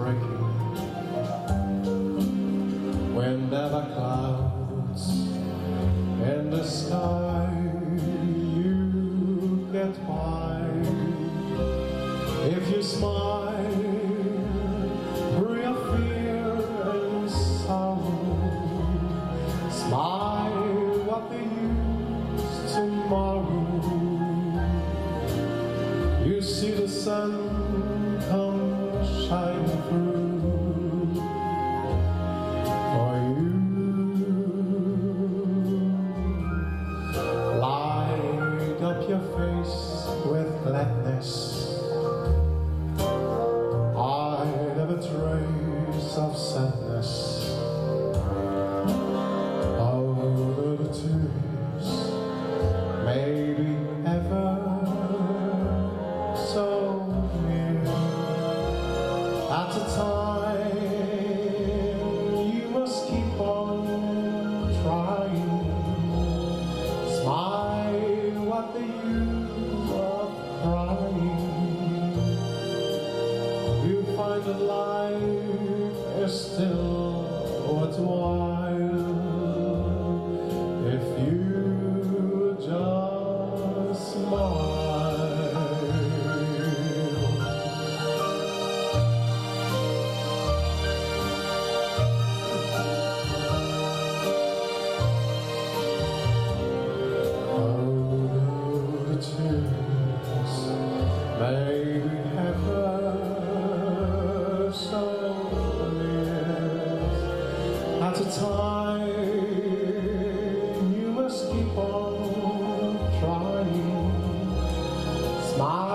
breaking, when there are clouds in the sky, you get by. If you smile through your fear and sorrow, smile what they use tomorrow. You see the sun come shining through for you. Light up your face with gladness. Hide a trace of sadness over the tears, maybe ever so near. At a time you must keep on trying. Smile what the use of crying. You find that life is still worthwhile if you just smile. The tears maybe ever so near. At a time you must keep on trying. Smile